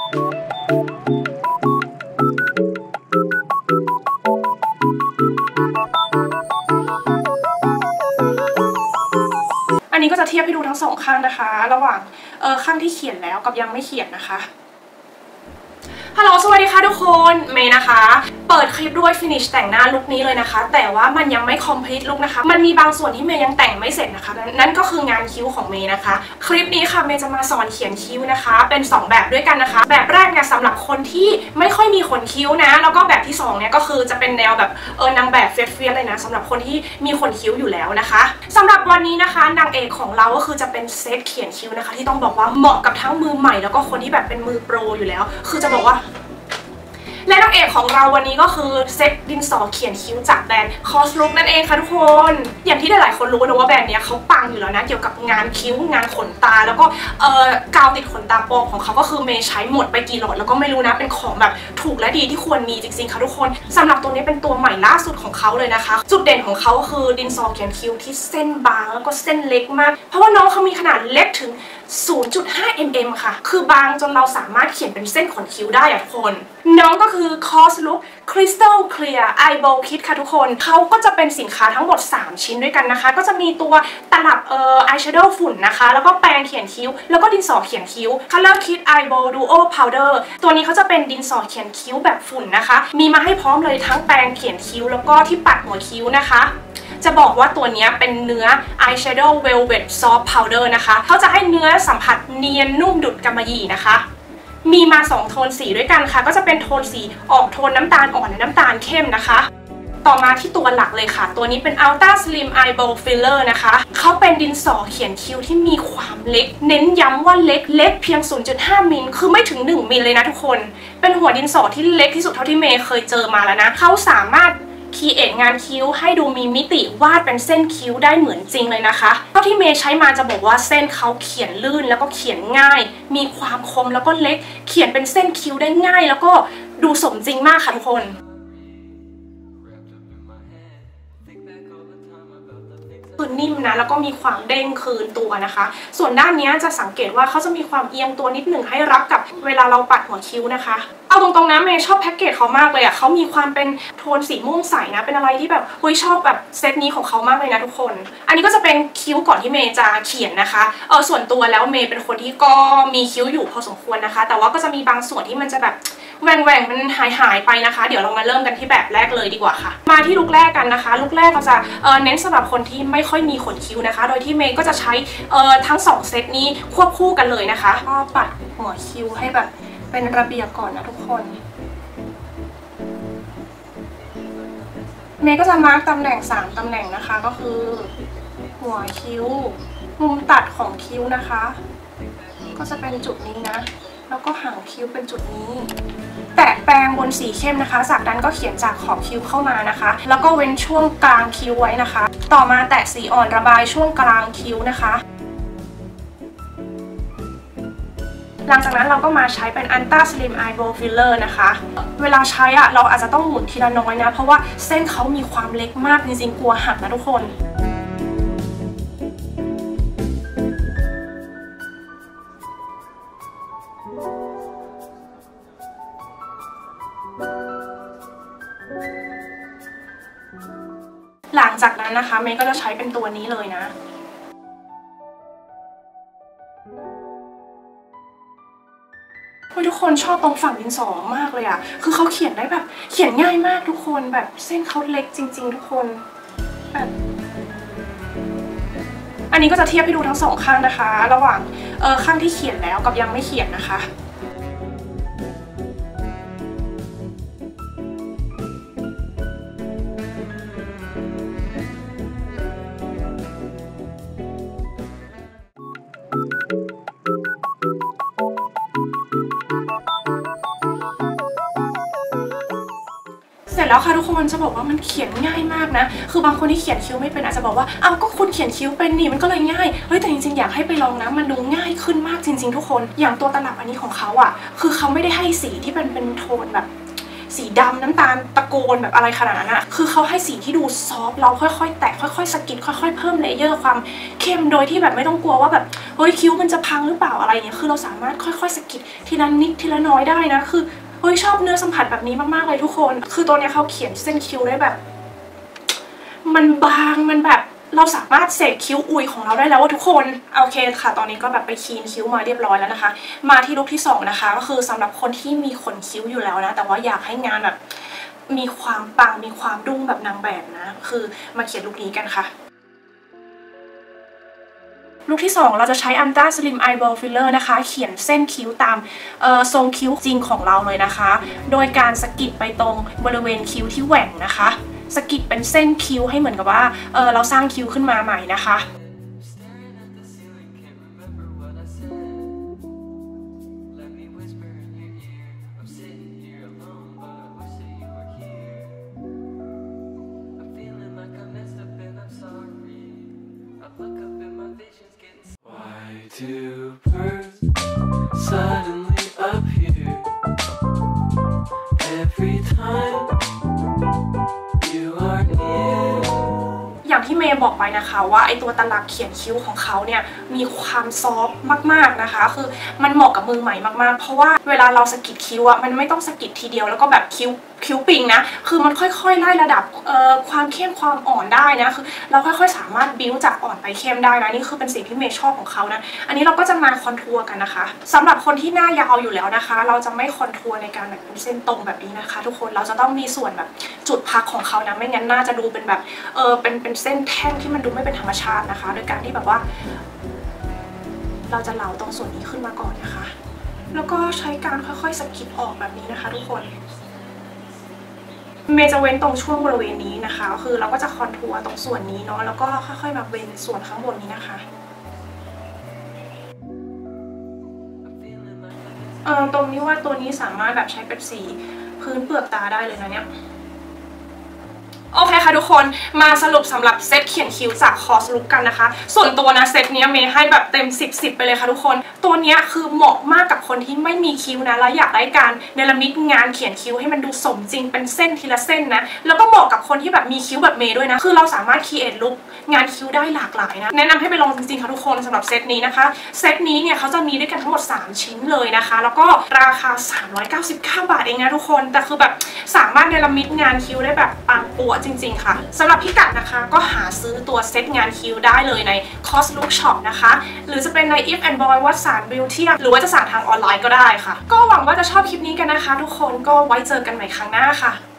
อันนี้ก็จะเทียบให้ดูทั้งสองข้างนะคะระหว่างข้างที่เขียนแล้วกับยังไม่เขียนนะคะฮัลโหลสวัสดีค่ะทุกคนเมย์นะคะเปิดคลิปด้วยฟินิชแต่งหน้าลุคนี้เลยนะคะแต่ว่ามันยังไม่คอมพลีทลุคนะคะมันมีบางส่วนที่เมย์ยังแต่งไม่เสร็จนะคะนั่นก็คืองานคิ้วของเมย์นะคะคลิปนี้ค่ะเมย์จะมาสอนเขียนคิ้วนะคะเป็น2แบบด้วยกันนะคะแบบแรกเนี่ยสำหรับคนที่ไม่ค่อยมีขนคิ้วนะแล้วก็แบบที่2เนี่ยก็คือจะเป็นแนวแบบนางแบบเฟียสเลยนะสำหรับคนที่มีขนคิ้วอยู่แล้วนะคะสำหรับวันนี้นะคะนางเอกของเราก็คือจะเป็นเซตเขียนคิ้วนะคะที่ต้องบอกว่าเหมาะกับทั้งมือใหม่แล้วก็คนที่แบบเป็นมือโปรอยู่แล้วคือจะบอกว่าและนางเอกของเราวันนี้ก็คือเซตดินสอเขียนคิ้วจากแบรนด์ Coslook นั่นเองค่ะทุกคนอย่างที่หลายๆคนรู้นะว่าแบรนด์เนี้ยเขาปังอยู่แล้วนะเกี่ยวกับงานคิ้วงานขนตาแล้วก็กาวติดขนตาปลอมของเขาก็คือเมย์ใช้หมดไปกี่หลอดแล้วก็ไม่รู้นะเป็นของแบบถูกและดีที่ควรมีจริงๆค่ะทุกคนสำหรับตัวนี้เป็นตัวใหม่ล่าสุดของเขาเลยนะคะจุดเด่นของเขาคือดินสอเขียนคิ้วที่เส้นบางแล้วก็เส้นเล็กมากเพราะว่าน้องเขามีขนาดเล็กถึง 0.5 mm ค่ะคือบางจนเราสามารถเขียนเป็นเส้นขนคิ้วได้อะทุกคนน้องก็คือ Coslook Crystal Clear Eyebrow Kit ค่ะทุกคนเขาก็จะเป็นสินค้าทั้งหมด3ชิ้นด้วยกันนะคะก็จะมีตัวตลับeyeshadow ฝุ่นนะคะแล้วก็แปรงเขียนคิ้วแล้วก็ดินสอเขียนคิ้ว Color Kit Eyebrow Duo Powder ตัวนี้เขาจะเป็นดินสอเขียนคิ้วแบบฝุ่นนะคะมีมาให้พร้อมเลยทั้งแปรงเขียนคิ้วแล้วก็ที่ปัดหัวคิ้วนะคะจะบอกว่าตัวนี้เป็นเนื้อ eyeshadow velvet soft powder นะคะเขาจะให้เนื้อสัมผัสเนียนนุ่มดุจกำมะหยี่นะคะมีมา2โทนสีด้วยกันค่ะก็จะเป็นโทนสีออกโทนน้ำตาลอ่อนและน้ำตาลเข้มนะคะต่อมาที่ตัวหลักเลยค่ะตัวนี้เป็น Ultra Slim Eyebrow Filler นะคะเขาเป็นดินสอเขียนคิ้วที่มีความเล็กเน้นย้ำว่าเล็กเพียง 0.5 มิลคือไม่ถึง1มิลเลยนะทุกคนเป็นหัวดินสอที่เล็กที่สุดเท่าที่เมย์เคยเจอมาแล้วนะเขาสามารถคีเอทงานคิ้วให้ดูมีมิติวาดเป็นเส้นคิ้วได้เหมือนจริงเลยนะคะเท่าที่เมย์ใช้มาจะบอกว่าเส้นเขาเขียนลื่นแล้วก็เขียนง่ายมีความคมแล้วก็เล็กเขียนเป็นเส้นคิ้วได้ง่ายแล้วก็ดูสมจริงมากค่ะทุกคนคือนิ่มนะแล้วก็มีความเด้งคืนตัวนะคะส่วนด้านนี้จะสังเกตว่าเขาจะมีความเอียงตัวนิดหนึ่งให้รับกับเวลาเราปัดหัวคิ้วนะคะเอาตรงๆนะเมย์ชอบแพ็กเกจเขามากเลยอ่ะเขามีความเป็นโทนสีม่วงใสนะเป็นอะไรที่แบบชอบแบบเซตนี้ของเขามากเลยนะทุกคนอันนี้ก็จะเป็นคิ้วก่อนที่เมย์จะเขียนนะคะส่วนตัวแล้วเมย์เป็นคนที่ก็มีคิ้วอยู่พอสมควรนะคะแต่ว่าก็จะมีบางส่วนที่มันจะแบบแหว่งมันหายไปนะคะเดี๋ยวเรามาเริ่มกันที่แบบแรกเลยดีกว่าค่ะมาที่ลุคแรกกันนะคะลุคแรกเราจะเน้นสำหรับคนที่ไม่ค่อยมีขนคิ้วนะคะโดยที่เมย์ก็จะใช้ทั้ง2เซตนี้ควบคู่กันเลยนะคะก็ปัดหัวคิ้วให้แบบเป็นระเบียบก่อนนะทุกคนเมย์ก็จะมาร์กตำแหน่ง3ตำแหน่งนะคะก็คือหัวคิ้วมุมตัดของคิ้วนะคะก็จะเป็นจุดนี้นะแล้วก็หางคิ้วเป็นจุดนี้แตะแปรงบนสีเข้มนะคะจากนั้นก็เขียนจากขอบคิ้วเข้ามานะคะแล้วก็เว้นช่วงกลางคิ้วไว้นะคะต่อมาแตะสีอ่อนระบายช่วงกลางคิ้วนะคะหลังจากนั้นเราก็มาใช้เป็น Ultra Slim Eyebrow Filler นะคะเวลาใช้เราอาจจะต้องหมุนทีละน้อยนะเพราะว่าเส้นเขามีความเล็กมากจริงๆกลัวหักนะทุกคนหลังจากนั้นนะคะเมย์ก็จะใช้เป็นตัวนี้เลยนะทุกคนชอบตรงฝั่งดินสอมากเลยอ่ะคือเขาเขียนได้แบบเขียนง่ายมากทุกคนแบบเส้นเขาเล็กจริงๆทุกคนแบบอันนี้ก็จะเทียบให้ดูทั้ง2ข้างนะคะระหว่างข้างที่เขียนแล้วกับยังไม่เขียนนะคะเสร็จแล้วค่ะทุกคนจะบอกว่ามันเขียนง่ายมากนะคือบางคนที่เขียนคิ้วไม่เป็นอาจจะบอกว่าอ้าวก็คุณเขียนคิ้วเป็นนี่มันก็เลยง่ายแต่จริงๆอยากให้ไปลองนะมันดูง่ายขึ้นมากจริงๆทุกคนอย่างตัวตลับอันนี้ของเขาอ่ะคือเขาไม่ได้ให้สีที่เป็นโทนแบบสีดำน้ำตาลตะโกนแบบอะไรขนาดนั้นอะคือเขาให้สีที่ดูซอฟต์เราค่อยๆแตะค่อยๆสกิดค่อยๆเพิ่มเลเยอร์ความเข้มโดยที่แบบไม่ต้องกลัวว่าแบบเฮ้ยคิ้วมันจะพังหรือเปล่าอะไรอย่างเงี้ยคือเราสามารถค่อยๆสกิดทีละนิดทีละน้อยได้นะคือเฮ้ยชอบเนื้อสัมผัสแบบนี้มากๆเลยทุกคนคือตัวเนี้ยเขาเขียนเส้นคิ้วได้แบบมันบางมันแบบเราสามารถเสกคิ้วอุยของเราได้แล้วว่าทุกคนโอเคค่ะตอนนี้ก็แบบไปคีนคิ้วมาเรียบร้อยแล้วนะคะมาที่ลุคที่2นะคะก็คือสำหรับคนที่มีขนคิ้วอยู่แล้วนะแต่ว่าอยากให้งานแบบมีความปังมีความดุ้งแบบนางแบบนะคือมาเขียนลุคนี้กันค่ะลุคที่2เราจะใช้อันต้าสลิมไอบอลฟิลเลอร์นะคะเขียนเส้นคิ้วตามทรงคิ้วจริงของเราเลยนะคะโดยการสกิดไปตรงบริเวณคิ้วที่แหว่งนะคะสกิดเป็นเส้นคิ้วให้เหมือนกับว่าเราสร้างคิ้วขึ้นมาใหม่นะคะ Two birds suddenly appear every time you are near อย่างที่เมย์บอกไปนะคะว่าไอตัวตลับเขียนคิ้วของเขาเนี่ยมีความซอฟต์มากๆนะคะคือมันเหมาะกับมือใหม่มากๆเพราะว่าเวลาเราสกิดคิ้วอะมันไม่ต้องสกิดทีเดียวแล้วก็แบบคิ้วปิงนะคือมันค่อยๆไล่ระดับความเข้มความอ่อนได้นะคือเราค่อยๆสามารถบิ้วจากอ่อนไปเข้มได้นะนี่คือเป็นสิ่งที่เมย์ชอบของเขานะอันนี้เราก็จะมาคอนทัวร์กันนะคะสำหรับคนที่หน้ายาวอยู่แล้วนะคะเราจะไม่คอนทัวร์ในการแบบเป็นเส้นตรงแบบนี้นะคะทุกคนเราจะต้องมีส่วนแบบจุดพักของเขานะไม่งั้นน่าจะดูเป็นแบบเป็นเส้นแท่งที่มันดูไม่เป็นธรรมชาตินะคะโดยการที่แบบว่าเราจะเหลาตรงส่วนนี้ขึ้นมาก่อนนะคะแล้วก็ใช้การค่อยๆสกิดออกแบบนี้นะคะทุกคนเมย์จะเว้นตรงช่วงบริเวณนี้นะคะก็คือเราก็จะคอนทัวร์ตรงส่วนนี้เนาะแล้วก็ค่อยๆแบบเว้นส่วนข้างบนนี้นะคะตรงนี้ว่าตัวนี้สามารถแบบใช้เป็นสีพื้นเปลือกตาได้เลยนะเนี่ยโอเคค่ะทุกคนมาสรุปสำหรับเซตเขียนคิ้วจากคอสลุกกันนะคะส่วนตัวนะเซตนี้เมย์ให้แบบเต็ม10ไปเลยค่ะทุกคนตัวนี้คือเหมาะมากกับคนที่ไม่มีคิ้วนะแล้วอยากได้การเนรมิตงานเขียนคิ้วให้มันดูสมจริงเป็นเส้นทีละเส้นนะแล้วก็เหมาะกับคนที่แบบมีคิ้วแบบเมย์ด้วยนะคือเราสามารถครีเอทลุคงานคิ้วได้หลากหลายนะแนะนำให้ไปลองจริงๆค่ะทุกคนสำหรับเซตนี้นะคะเซตนี้เนี่ยเขาจะมีด้วยกันทั้งหมด3ชิ้นเลยนะคะแล้วก็ราคา399 บาทเองนะทุกคนแต่คือแบบสามารถเนรมิตงานคิ้วได้แบบปังปัวจริงๆค่ะสำหรับพิกัดนะคะก็หาซื้อตัวเซตงานคิ้วได้เลยใน Cos Look Shop นะคะหรือจะเป็นใน If and Boy วัดสาร Beauty หรือว่าจะสั่งทางออนไลน์ก็ได้ค่ะก็หวังว่าจะชอบคลิปนี้กันนะคะทุกคนก็ไว้เจอกันใหม่ครั้งหน้าค่ะ